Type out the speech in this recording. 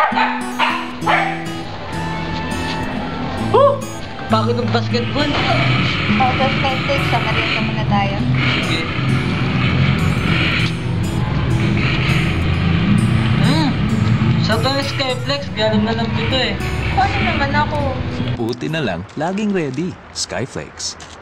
Bakit ng basketball? Tapos Skyflex, sa merienda muna tayo. Sige. Sa to yung Skyflex, galing na lang dito eh. Paano naman ako? Buti na lang, laging ready. Skyflex.